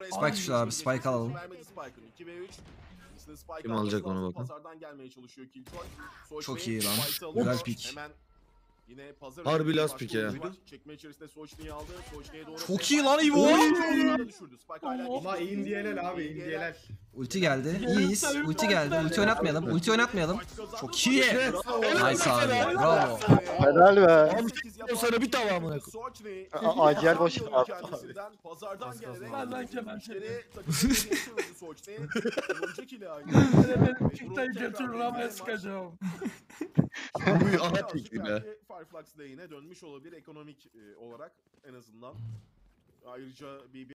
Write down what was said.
Spike düştü abi. Spike alalım. Kim alacak onu bakın. Çok iyi lan. Güzel pick. Harbi last pick ya. Çok iyi lan İbo. Ama indiyeler abi indiyeler. Ulti geldi. İyiyiz. Ulti geldi. Ulti oynatmayalım. Ulti oynatmayalım. Çok iyi. Nice abi. Bravo. Helal be. O sana bir tamamına. Acil boş ver. Lan kemençeli. Çıktayı götürür ama sıkacağım. Bu ana tekli be. Fireflux lehine dönmüş olabilir ekonomik olarak en azından. Ayrıca bir